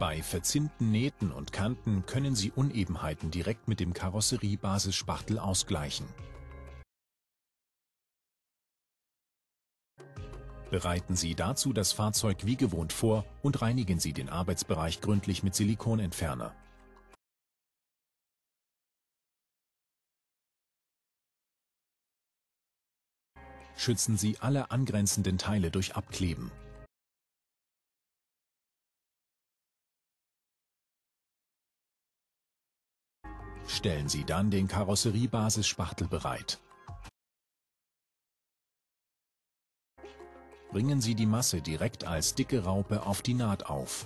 Bei verzinnten Nähten und Kanten können Sie Unebenheiten direkt mit dem Karosseriebasisspachtel ausgleichen. Bereiten Sie dazu das Fahrzeug wie gewohnt vor und reinigen Sie den Arbeitsbereich gründlich mit Silikonentferner. Schützen Sie alle angrenzenden Teile durch Abkleben. Stellen Sie dann den Karosseriebasisspachtel bereit. Bringen Sie die Masse direkt als dicke Raupe auf die Naht auf.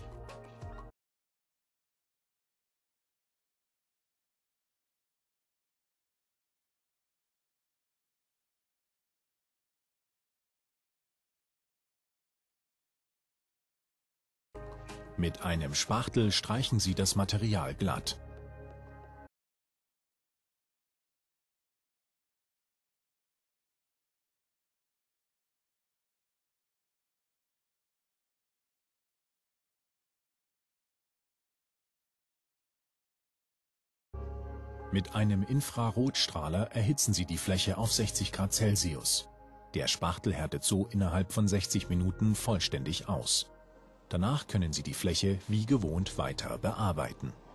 Mit einem Spachtel streichen Sie das Material glatt. Mit einem Infrarotstrahler erhitzen Sie die Fläche auf 60 Grad Celsius. Der Spachtel härtet so innerhalb von 60 Minuten vollständig aus. Danach können Sie die Fläche wie gewohnt weiter bearbeiten.